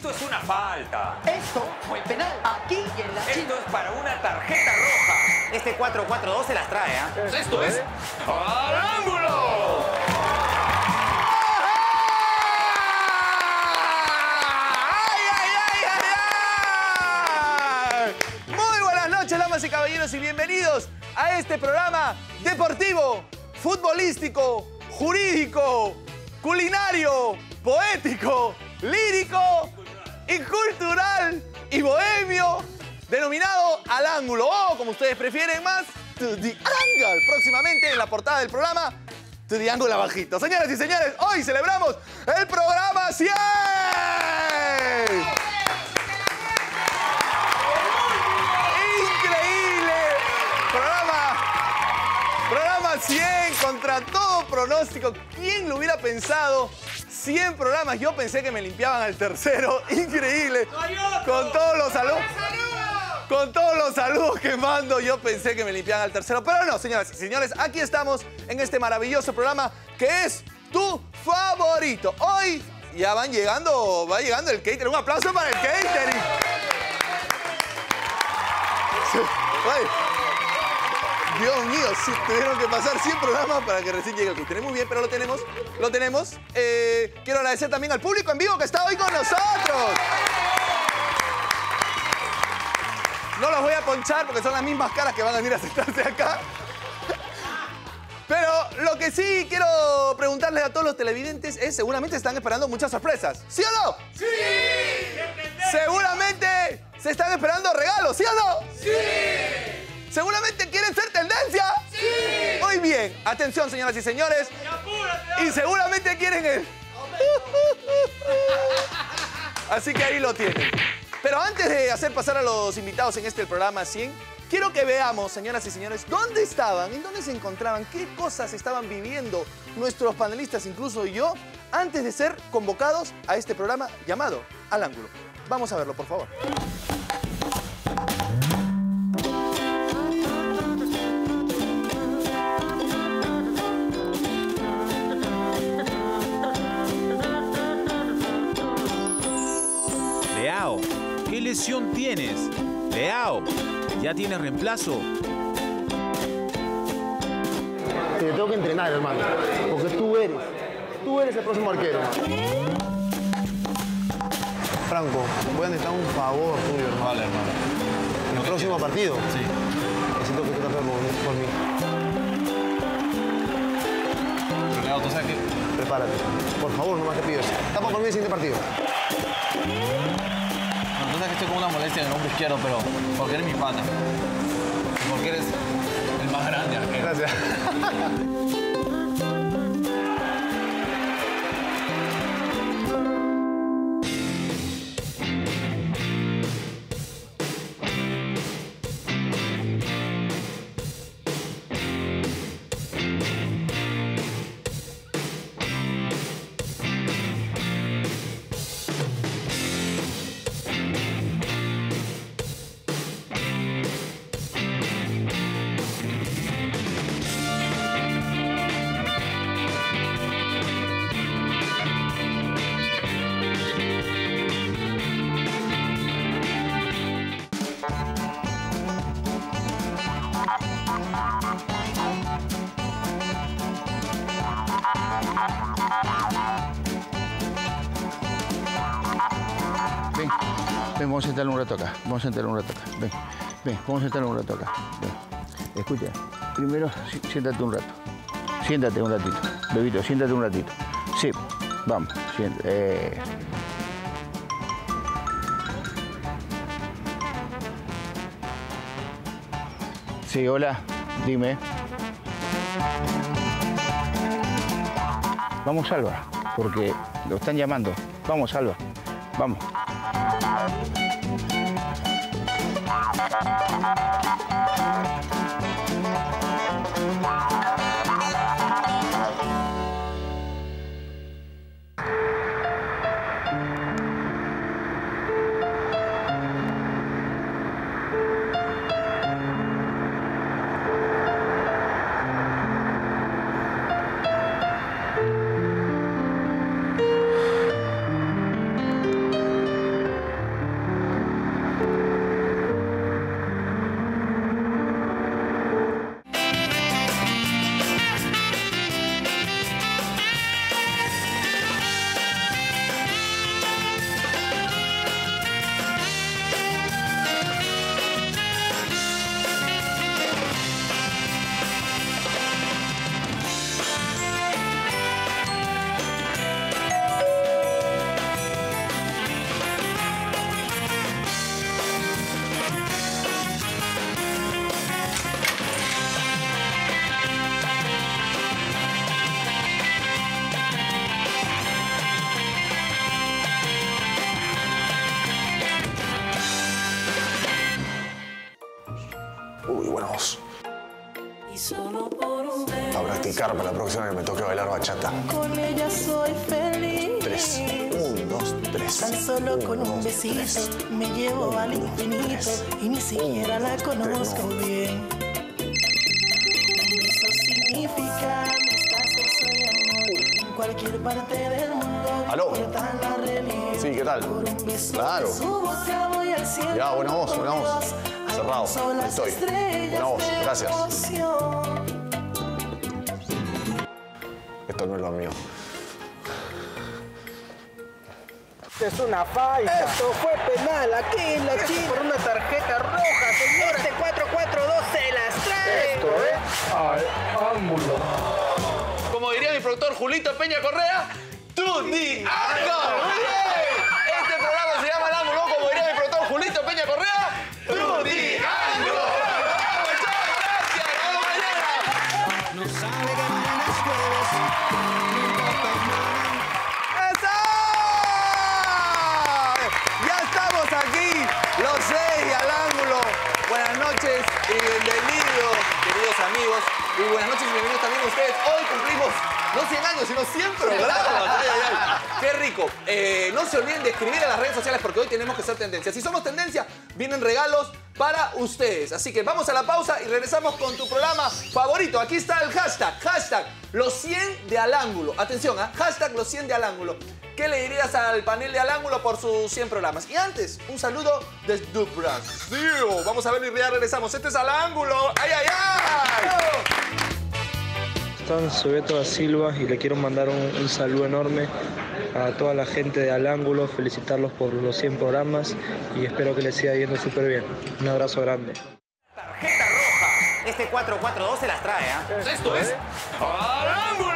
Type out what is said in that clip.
Esto es una falta. Esto fue penal aquí y en la China. Esto es para una tarjeta roja. Este 4-4-2 se las trae, ¿eh? Esto es al ángulo. Muy buenas noches, damas y caballeros, y bienvenidos a este programa deportivo, futbolístico, jurídico, culinario, poético, lírico y cultural y bohemio, denominado Al Ángulo, o como ustedes prefieren más, To The Angle. Próximamente en la portada del programa, To The Angle abajito. Señoras y señores, hoy celebramos el programa 100. Programa 100 contra todo pronóstico. ¿Quién lo hubiera pensado? 100 programas. Yo pensé que me limpiaban al tercero. Increíble. Con todos los saludos. Con todos los saludos que mando, yo pensé que me limpiaban al tercero. Pero no, señoras y señores, aquí estamos en este maravilloso programa que es tu favorito. Hoy ya va llegando el catering. Un aplauso para el catering. Dios mío, sí, tuvieron que pasar 100 programas para que recién llegue el catering. Muy bien, pero lo tenemos. Quiero agradecer también al público en vivo que está hoy con nosotros. No los voy a ponchar porque son las mismas caras que van a venir a sentarse acá. Pero lo que sí quiero preguntarles a todos los televidentes es, seguramente están esperando muchas sorpresas. ¿Sí o no? ¡Sí! Seguramente se están esperando regalos, ¿sí o no? ¡Sí! ¿Seguramente quieren ser tendencia? ¡Sí! Muy bien. Atención, señoras y señores. Y seguramente quieren el... Así que ahí lo tienen. Pero antes de hacer pasar a los invitados en este programa 100, quiero que veamos, señoras y señores, dónde estaban, en dónde se encontraban, qué cosas estaban viviendo nuestros panelistas, incluso yo, antes de ser convocados a este programa llamado Al Ángulo. Vamos a verlo, por favor. Leao, ¿qué lesión tienes? Leao, ¿ya tienes reemplazo? Te tengo que entrenar, hermano, porque tú eres el próximo arquero. Franco, voy a necesitar un favor tuyo, hermano. Vale, hermano. En el próximo partido, Sí. necesito que tú te hagas por mí. Pero Leo, tú sabes que... Prepárate. Por favor, no más te pido eso. Tapa por mí el siguiente partido. No, tú sabes que estoy con una molestia en el hombro izquierdo, pero porque eres mi pata. Y porque eres el más grande arquero. Gracias. Ven, vamos a sentarle un rato acá. Vamos a sentarle un rato acá. Ven, vamos a sentarle un rato acá. Ven. Escucha, primero siéntate un rato. Siéntate un ratito. Bebito, siéntate un ratito. Sí, vamos, siéntate. Sí, hola, dime. Vamos, Alba, porque lo están llamando. Vamos, Alba, vamos. Vamos. A practicar para la próxima que me toque bailar bachata. Con ella soy feliz. 3. 1, 2, 3. Tan solo con un besito me llevo al infinito y ni siquiera la conozco bien. Un beso significa amistad, sexo y amor. En cualquier parte del mundo. ¿Aló? No importa la religión. Sí, ¿qué tal? Por un beso Claro. de su boca voy al cielo. Ya, buena voz, buena voz. Cerrado, Son las estoy. estrellas Buena voz, de gracias. emoción. Esto no es lo mío. Es una falla. Esto fue penal aquí en la China. Por una tarjeta roja, señor. Este 4-4-2 se las trae. Esto es al ángulo. Como diría mi productor Julito Peña Correa, ¡to the angle! ¡Muy bien! Este programa se llama El Ángulo, como diría mi productor Julito Peña Correa, ¡to the angle! ¡Muchas gracias! ¡Hasta mañana! No sabe que mañana es jueves. ¡Eso! Ya estamos aquí, los 6 al ángulo. Buenas noches y bienvenidos, queridos amigos. Y buenas noches y bienvenidos también a ustedes. Hoy cumplimos no 100 años, sino 100 programas. Ay, ay, ay. ¡Qué rico! No se olviden de escribir a las redes sociales porque hoy tenemos que ser tendencia. Si somos tendencia, vienen regalos para ustedes. Así que vamos a la pausa y regresamos con tu programa favorito. Aquí está el hashtag, los 100 de Al Ángulo. Atención, hashtag los 100 de Al Ángulo. ¿Qué le dirías al panel de Al Ángulo por sus 100 programas? Y antes, un saludo desde Brasil. Vamos a ver y ya regresamos. Este es Al Ángulo. ¡Ay, ay, ay! Soy Beto da Silva y le quiero mandar un saludo enorme a toda la gente de Al Ángulo, felicitarlos por los 100 programas y espero que les siga yendo súper bien. Un abrazo grande. Tarjeta roja. Este 4-4-2 se las trae, ¿ah? Esto es Al Ángulo.